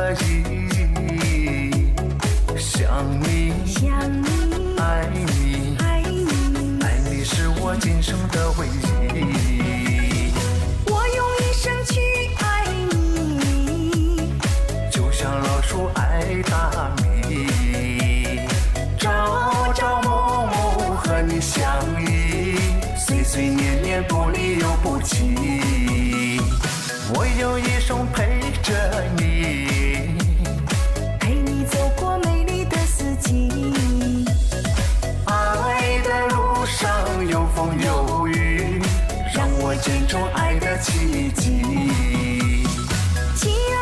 可以想你，爱你，爱你是我今生的唯一。 我用一生去爱你， 就像老鼠爱大米，朝朝暮暮和你相依，岁岁年年不离又不弃。我有一生陪着你， 陪你走过美丽的四季。 爱的路上有风有雨，让我见证爱的奇迹。 亲